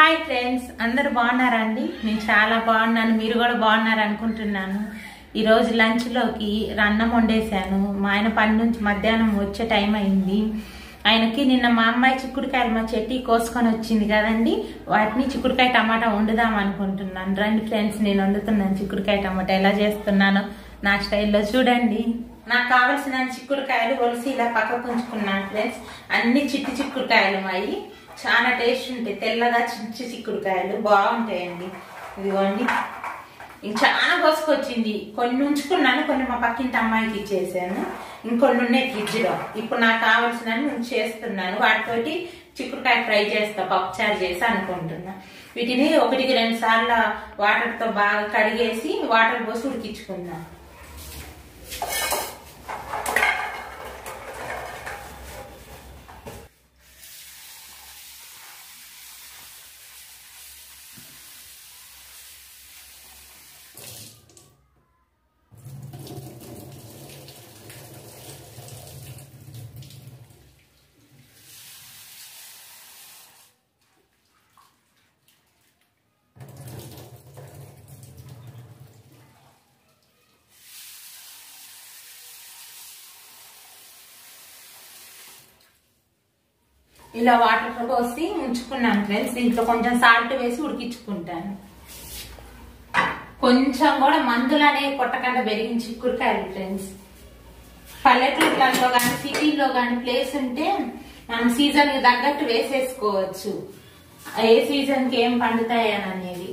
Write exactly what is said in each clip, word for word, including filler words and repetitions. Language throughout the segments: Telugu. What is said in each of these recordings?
హాయ్ ఫ్రెండ్స్, అందరు బాగున్నారా అండి? నేను చాలా బాగున్నాను, మీరు కూడా బాగున్నారు అనుకుంటున్నాను. ఈరోజు లంచ్లోకి అన్నం వండేసాను. మా ఆయన పని నుంచి మధ్యాహ్నం వచ్చే టైం అయింది. ఆయనకి నిన్న మా అమ్మాయి చిక్కుడుకాయలు మా చెట్టి కోసుకొని వచ్చింది కదండి, వాటిని చిక్కుడుకాయ టమాటా వండుదాం అనుకుంటున్నాను. రండి ఫ్రెండ్స్, నేను వండుతున్నాను చిక్కుడుకాయ టమాటా. ఎలా చేస్తున్నానో నా స్టైల్లో చూడండి. నాకు కావాల్సిన చిక్కుడుకాయలు ఒలిసి ఇలా పక్కకు ఉంచుకున్నాను ఫ్రెండ్స్. అన్ని చిట్టి చిక్కుడుకాయలు అవి చాలా టేస్ట్ ఉంటాయి, తెల్లగా చిట్టి చిక్కుడుకాయలు బాగుంటాయండి. ఇదిగోండి, ఇంక చాలా కోసుకొచ్చింది. కొన్ని ఉంచుకున్నాను, కొన్ని మా పక్కింటి అమ్మాయికి ఇచ్చేసాను, ఇంకొన్ని ఉన్నాయి ఫ్రిడ్జ్లో. ఇప్పుడు నాకు కావాల్సినవి నేను చేస్తున్నాను. వాటితోటి చిక్కుడుకాయ ఫ్రై చేస్తా, పప్పుచారు చేసి అనుకుంటున్నా. వీటిని ఒకటికి రెండు సార్లు వాటర్తో బాగా కడిగేసి వాటర్ పోసి ఉడికించుకుందాం. ఇలా వాటర్ పోసి ఉంచుకున్నాను ఫ్రెండ్స్. దీంట్లో కొంచెం సాల్ట్ వేసి ఉడికించుకుంటాను. కొంచెం కూడా మందులనే కొట్టకుండా పెరిగిన చిక్కుడుకాయలు ఫ్రెండ్స్. పల్లెటూర్లలో కానీ సిటీలో కానీ ప్లేస్ ఉంటే మనం సీజన్ కి తగ్గట్టు వేసేసుకోవచ్చు, ఏ సీజన్ కి ఏం పండుతాయని అనేది.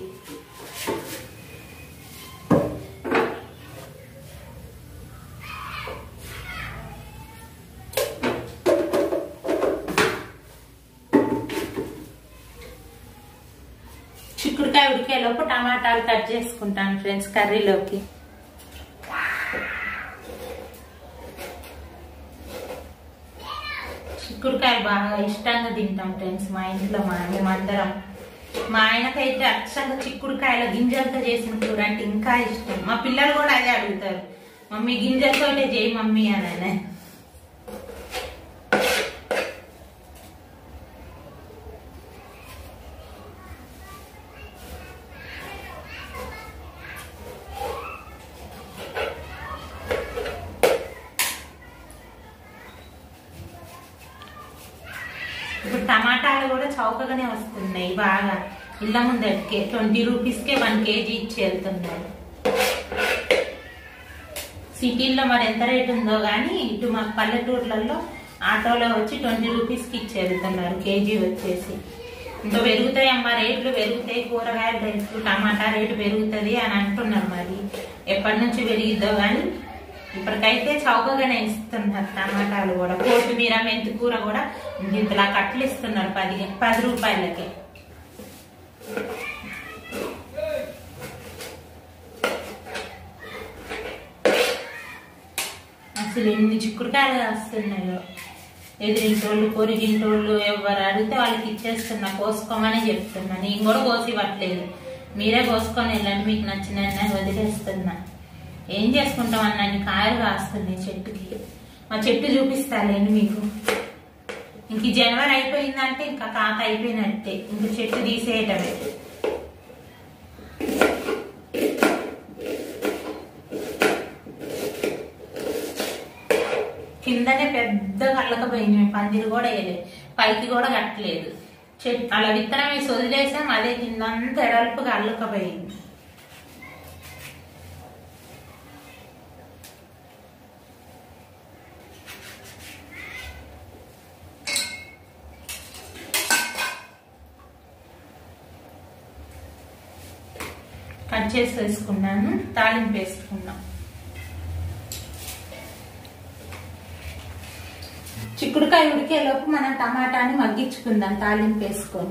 చిక్కుడుకాయ ఉడికేలోపు టమాటాలు కట్ చేసుకుంటాను ఫ్రెండ్స్ కర్రీలోకి. చిక్కుడుకాయలు బాగా ఇష్టంగా తింటాం ఫ్రెండ్స్ మా ఇంట్లో, మా మేమందరం. మా ఆయనకైతే అచ్చంగా చిక్కుడుకాయల గింజలతో చేసిన కూర అంటే ఇంకా ఇష్టం. మా పిల్లలు కూడా అదే అడుగుతారు, మమ్మీ గింజలతోటే చేయి మమ్మీ అని. ఆయన ఇప్పుడు టమాటాలు కూడా చౌకగానే వస్తున్నాయి బాగా. ఇళ్ళ ముందటికే ట్వంటీ రూపీస్కే వన్ కేజీ ఇచ్చి వెళ్తున్నారు. సిటీల్లో మరి ఎంత రేట్ ఉందో కానీ ఇటు మా పల్లెటూర్లలో ఆటోలో వచ్చి ట్వంటీ రూపీస్కి ఇచ్చి వెళ్తున్నారు కేజీ వచ్చేసి. ఇంకా పెరుగుతాయి అమ్మ, రేట్లు పెరుగుతాయి, కూరగాయల రేట్లు టమాటా రేటు పెరుగుతుంది అని అంటున్నారు. మరి ఎప్పటి నుంచి పెరిగిద్దో కానీ ఇప్పటికైతే చౌకగానే ఇస్తున్నారు టమాటాలు కూడా. కొత్తిమీర మెంతి కూర కూడా ఇంతలా కట్టలు ఇస్తున్నారు పది పది రూపాయలకి. అసలు ఎన్ని చిక్కుడుకాయలు వస్తున్నాయో. ఎదిరింటోళ్ళు పొరిగింటోళ్ళు ఎవరు అడిగితే వాళ్ళకి ఇచ్చేస్తున్నా, కోసుకోమని చెప్తున్నా. నేను కూడా కోసి ఇవ్వట్లేదు, మీరే కోసుకొని వెళ్ళండి, మీకు నచ్చిన వదిలేస్తున్నా. ఏం చేసుకుంటాం అన్నీ కాయలు కాస్తున్నాయి చెట్టుకి. మా చెట్టు చూపిస్తాలేండి మీకు. ఇంక జనవరి అయిపోయిందంటే ఇంకా కాత అయిపోయినట్టే, ఇంక చెట్టు తీసేయటమే. కిందనే పెద్దగా అల్లకపోయింది, పందిరి కూడా వేయలేదు, పైకి కూడా కట్టలేదు. చెట్టు అలా విత్తనం వేసి వదిలేసాం, అదే కిందంతా ఎడల్పుగా అల్లకపోయింది. కట్ చేసి వేసుకున్నాను, తాలింపు వేసుకున్నాం. చిక్కుడుకాయ ఉడికేలోపు మనం టమాటాని మగ్గించుకుందాం తాలింపు వేసుకొని.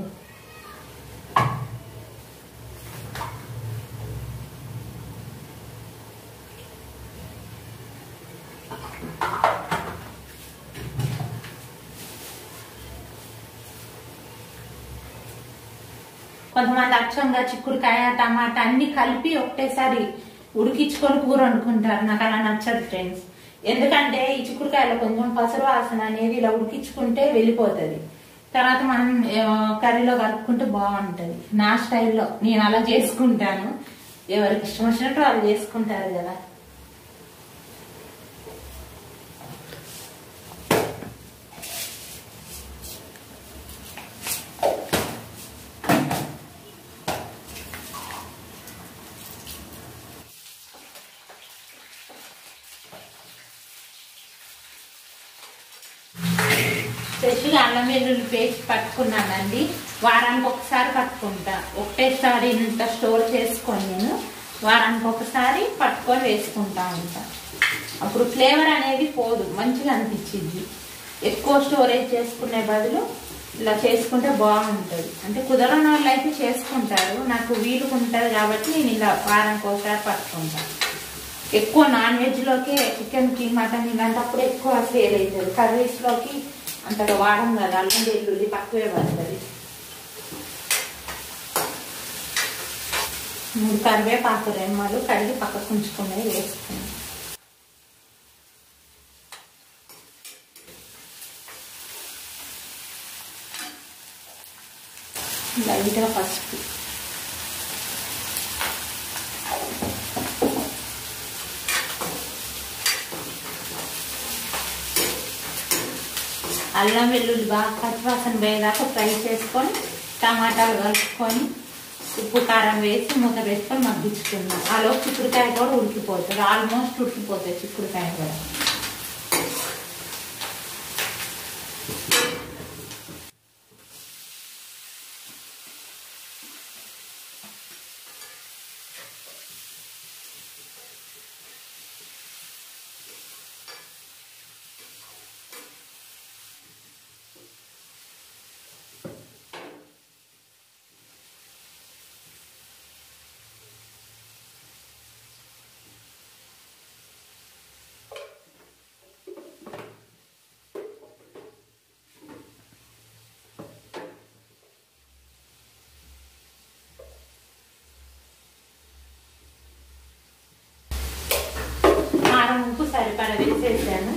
కొంతమంది అచ్చంగా చిక్కుడుకాయ టమాటా అన్ని కలిపి ఒకటేసారి ఉడికించుకొని కూర వండుకుంటారు. నాకు అలా నచ్చదు ఫ్రెండ్స్. ఎందుకంటే ఈ చిక్కుడుకాయలో కొంచెం పసరు వాసన అనేది ఇలా ఉడికించుకుంటే వెళ్ళిపోతుంది. తర్వాత మనం కర్రీలో కలుపుకుంటే బాగుంటది. నా స్టైల్లో నేను అలా చేసుకుంటాను. ఎవరికి ఇష్టం వచ్చినట్టు వాళ్ళు చేసుకుంటారు కదా. ఫ్రెష్గా అల్లం వెల్లుల్లి పేస్ట్ పట్టుకున్నానండి. వారానికి ఒకసారి పట్టుకుంటా. ఒకటేసారి ఇంత స్టోర్ చేసుకొని నేను వారానికి ఒకసారి పట్టుకొని వేసుకుంటా ఉంటా. అప్పుడు ఫ్లేవర్ అనేది పోదు, మంచిగా అనిపించింది. ఎక్కువ స్టోరేజ్ చేసుకునే బదులు ఇలా చేసుకుంటే బాగుంటుంది. అంటే కుదరని వాళ్ళు అయితే చేసుకుంటారు, నాకు వీలుగా ఉంటుంది కాబట్టి నేను ఇలా వారానికి ఒకసారి పట్టుకుంటాను. ఎక్కువ నాన్ వెజ్లోకే చికెన్కి మటన్ ఇలాంటప్పుడు ఎక్కువ సేల్ అవుతుంది. కర్రీస్లోకి అంతగా వాడం కదా, అల్లం వెల్లుల్లి తక్కువే పడుతుంది. మూడు కరివేపాకు రెమ్మలు కడిగి పక్కకు ఉంచుకునేవి వేసుకున్నాం. లైట్గా పసుపు, అల్లం వెల్లుల్లి బాగా పచ్చివాసన పోయేదాకా ఫ్రై చేసుకొని టమాటాలు కలుపుకొని ఉప్పు కారం వేసి మూత వేసుకొని మగ్గించుకుందాం. ఆలోపు చిక్కుడుకాయ కూడా ఉడికిపోతుంది, ఆల్మోస్ట్ ఉడికిపోతుంది చిక్కుడుకాయ కూడా. ఉప్పు సరిపడా వేసేసాను.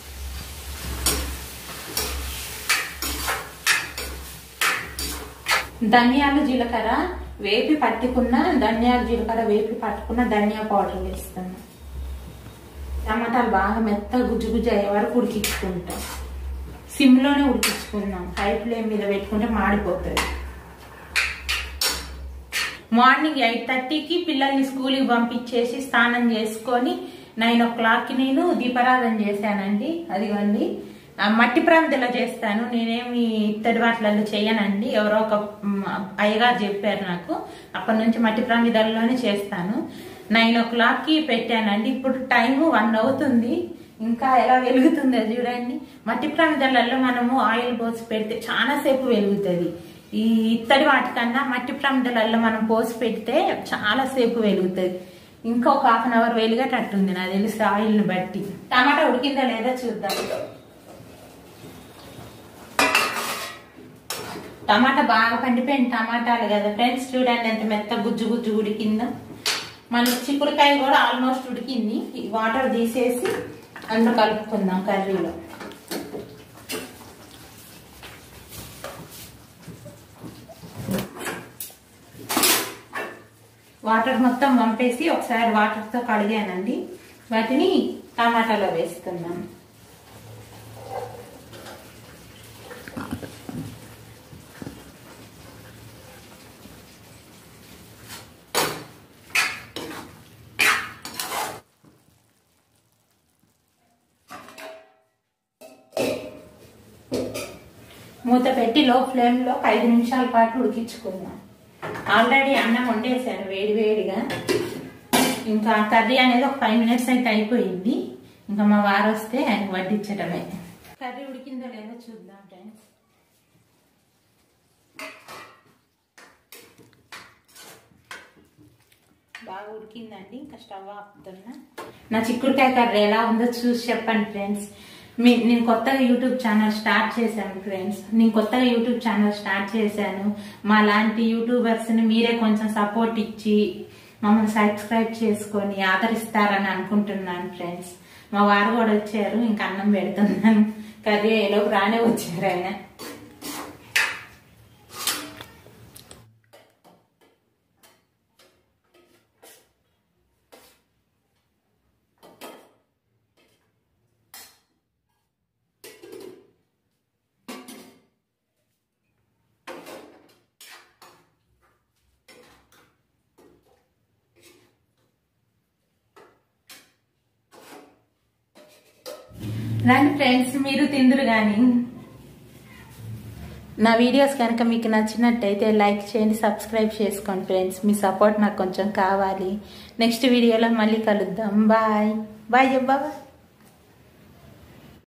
ధనియాలు జీలకర్ర వేపి పట్టుకున్న ధనియాలు జీలకర్ర వేపి పట్టుకున్న ధనియా పౌడర్ వేస్తాను. టమాటాలు బాగా మెత్తగా గుజ్జు గుజ్జు అయ్యే వరకు ఉడికించుకుంటాం. సిమ్లోనే ఉడికించుకుందాం, హై ఫ్లేమ్ మీద పెట్టుకుంటే మాడిపోతుంది. మార్నింగ్ ఎయిట్ థర్టీకి పిల్లల్ని స్కూల్కి పంపించేసి స్నానం చేసుకొని నైన్ ఓ క్లాక్కి నేను దీపారాధన చేశానండి. అదిగోండి మట్టి ప్రమిదలో చేస్తాను, నేనేమి ఇత్తడి వాటిలలో చేయనండి. ఎవరో ఒక అయ్యగారు చెప్పారు నాకు, అప్పటి నుంచి మట్టి ప్రమిదల్లోనే చేస్తాను. నైన్ ఓ క్లాక్కి పెట్టానండి. ఇప్పుడు టైము వన్ అవుతుంది, ఇంకా ఎలా వెలుగుతుందో చూడండి. మట్టి ప్రమిదలలో మనము ఆయిల్ పోసి పెడితే చాలా సేపు వెలుగుతుంది. ఈ ఇత్తడి వాటికన్నా మట్టి ప్రమిదలలో మనం పోసి పెడితే చాలా సేపు వెలుగుతుంది. ఇంకొక హాఫ్ అన్ అవర్ వెలిగేటట్టుంది నాకు తెలిసి ఆయిల్ని బట్టి. టమాటా ఉడికిందా లేదా చూద్దాం. టమాటా బాగా పండిపోయింది టమాటాలు కదా ఫ్రెండ్స్, చూడండి ఎంత మెత్త గుజ్జు గుజ్జు ఉడికిందో. మన చిక్కుడుకాయ కూడా ఆల్మోస్ట్ ఉడికింది. ఈ వాటర్ తీసేసి అందులో కలుపుకుందాం కర్రీలో. వాటర్ మొత్తం వంపేసి ఒకసారి వాటర్తో కడిగానండి. వాటిని టమాటాలో వేస్తున్నాను. మూత పెట్టి లో ఫ్లేమ్లో ఒక ఐదు నిమిషాల పాటు ఉడికించుకుందాం. ఆల్రెడీ అన్నం వండేసాను వేడి వేడిగా. ఇంకా కర్రీ అనేది ఒక ఫైవ్ మినిట్స్ అయితే అయిపోయింది. ఇంకా మా వారు వస్తే ఆయన వడ్డించడమే. కర్రీ ఉడికిందో లేదో చూద్దాం ఫ్రెండ్స్. బాగా ఉడికిందండి. ఇంకా స్టవ్ ఆపుతున్నా. నా చిక్కుడుకాయ కర్రీ ఎలా ఉందో చూసి చెప్పండి ఫ్రెండ్స్. మీ నేను కొత్తగా యూట్యూబ్ ఛానల్ స్టార్ట్ చేశాను ఫ్రెండ్స్. నేను కొత్తగా యూట్యూబ్ ఛానల్ స్టార్ట్ చేశాను. మా లాంటి యూట్యూబర్స్ని మీరే కొంచెం సపోర్ట్ ఇచ్చి మమ్మల్ని సబ్స్క్రైబ్ చేసుకొని ఆదరిస్తారని అనుకుంటున్నాను ఫ్రెండ్స్. మా వారు కూడా వచ్చారు, ఇంకా అన్నం పెడుతున్నాను. కర్రీ ఏలోపు రానే వచ్చారు ఆయన. రండి ఫ్రెండ్స్, మీరు తిందురు కానీ. నా వీడియోస్ కనుక మీకు నచ్చినట్టయితే లైక్ చేయండి, సబ్స్క్రైబ్ చేసుకోండి ఫ్రెండ్స్. మీ సపోర్ట్ నాకు కొంచెం కావాలి. నెక్స్ట్ వీడియోలో మళ్ళీ కలుద్దాం. Bye bye bye.